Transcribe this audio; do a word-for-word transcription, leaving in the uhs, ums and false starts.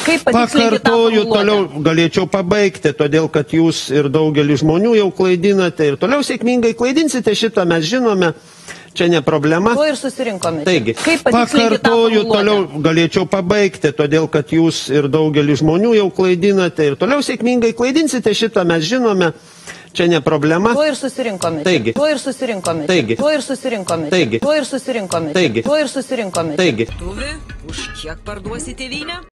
Kaip patikslinkite tą Pakartoju, formuluotę? toliau galėčiau pabaigti, todėl kad jūs ir daugelį žmonių jau klaidinate ir toliau sėkmingai klaidinsite šitą, mes žinome, čia ne problema. Tuo ir susirinkome. Taigi, Kaip patikslinkite tą pakartoju, formuluotę? toliau galėčiau pabaigti, todėl kad jūs ir daugelį žmonių jau klaidinate ir toliau sėkmingai klaidinsite šitą, mes žinome, čia ne problema. Tuo ir susirinkome. Taigi, Tuo ir susirinkome. Taigi, Tuo ir susirinkome. Taigi, Tuo ir susirinkome. Taigi, Tuo ir susirinkome. Taigi. Tuvi, už kiek parduosi tėvynę?